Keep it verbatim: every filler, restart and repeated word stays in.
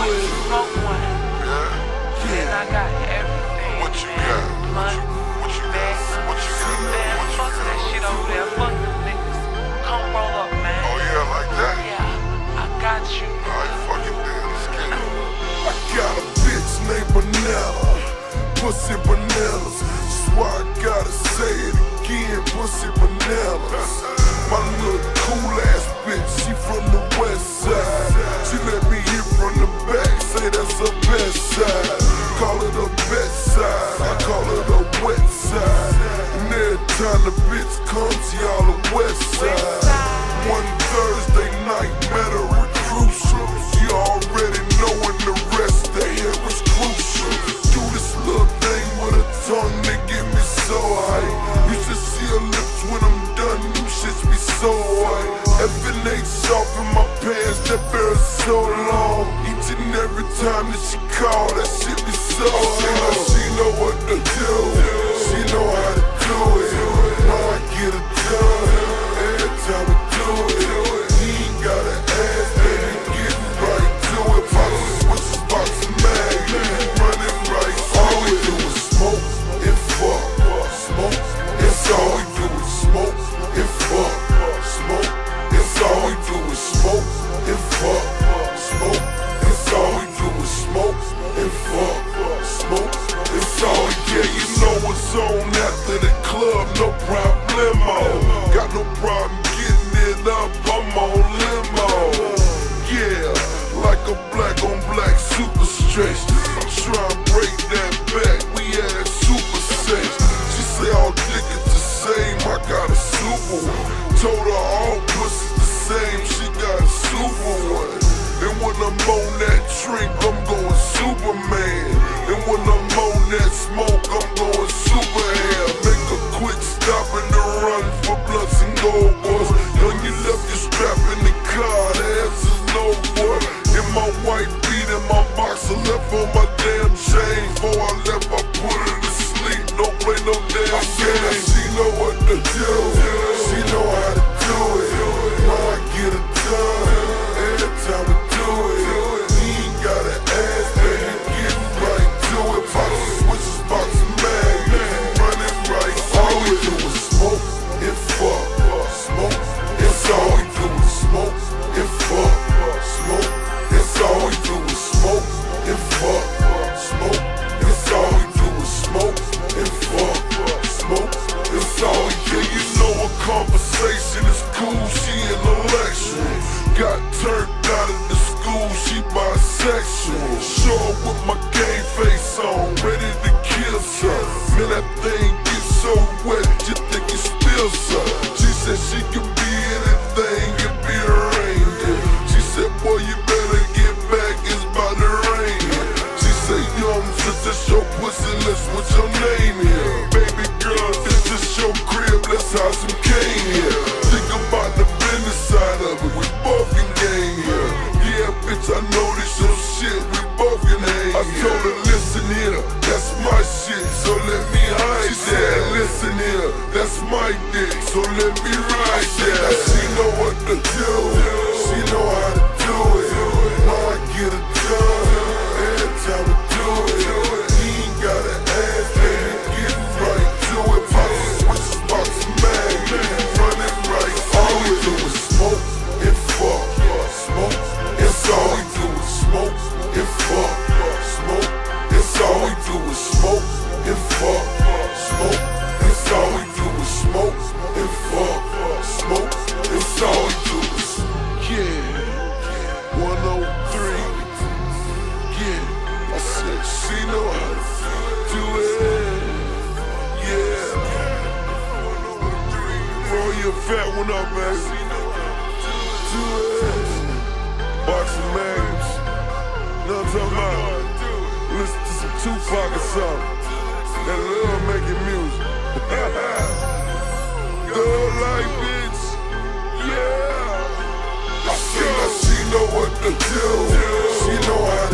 it. Smoke one. Yeah. And I got everything. What you man. got? Money. What you got? What you got? Man, fuck that shit over there. Fuck them niggas. Come roll up, man. Oh yeah, like that? Yeah, I got you. Alright, fucking damn, let's get it. I got a bitch named Vanilla, pussy bananas. That's why I gotta say it again, pussy bananas. My little cool ass bitch, she from the west side. She let me hit from the back, say that's her best side. Call it a best side, I call it a wet side. And every time the bitch comes, y'all the west side. One Thursday night, met her at Crucial. She already knowing the rest of here was crucial. Do this little thing with her tongue that get me so high. You should see her lips when I'm done, them shits be so white. F N H off in my pants, that bear so long. Each and every time that she call, that shit be so hard. She know what to do, she know how to do it. Know I get it done, every time we do it. He ain't gotta ask, baby, getting right to it. Boxes, switches, boxing mag, running right. All we do is smoke and fuck, smoke. It's all we do is smoke and fuck, smoke. It's all we do is smoke and fuck, smoke. It's all we do is smoke and fuck, smoke. It's all we get, you know what's on after the club, no problemo. Got no problem getting it up, I'm on limo. Yeah, like a black on black super stretch. I'm trying to break that back, we had super sex. She say all dick is the same, I got a super one. Told her all pussy's the same, she got a super one. And when I'm on that drink, I'm going Superman. And when I'm on that smoke, I'm going super hair. Make a quick stop and a run for blunts and gold boys. When you left your strap in the car, the answer's no, boy. In my white beat and my boxer left on my damn chain. Before I left, I put her to sleep, don't play no damn game. She know what to do, she know how to do it. Know I get it done, every time we do it. He ain't gotta ask, baby, getting right to it. Boxes, switches, boxing mag, running right. All we do is smoke and fuck, smoke. It's all we do is smoke and fuck, smoke. It's all we do is smoke and fuck, smoke. It's all we do is smoke and fuck, smoke. It's all we get, you know a conversation is cool, she intellectual. Got turned out of the school, she bisexual. Show up with my game face on, ready to kill some. Man, that thing gets so wet, you think it spills some. She said she can be anything, can be a reindeer. She said, boy, you better get back, it's about to rain here. She said, young sister, show pussy, let's what's your name here? Baby girl, this is your crib, let's have some cane here. Think about the business side of it, we both can game here. Yeah, bitch, I know this your shit, we both can hang. I told her, listen here, that's my shit, so let me hide. She said, listen here, that's my dick, so let me ride that. She know what to do, she know how to do it. Know I get it done, every time we do it. He ain't gotta ask, baby, getting right to it. Boxes, switches, boxing mag, running right. All we do is smoke and fuck, smoke. It's all we do is smoke and fuck, smoke. It's all we do is smoke and fuck, smoke. It's all we do is smoke and fuck, smoke. It's all we do is, yeah, one oh three, yeah. I said she know how to do it, yeah. Roll your fat one up, man. Do it. Boxing magnums, know what I'm talking about? Listen to some Tupac or something. That love making music. Thug like bitch, yeah. I feel like she know what to do, she know how to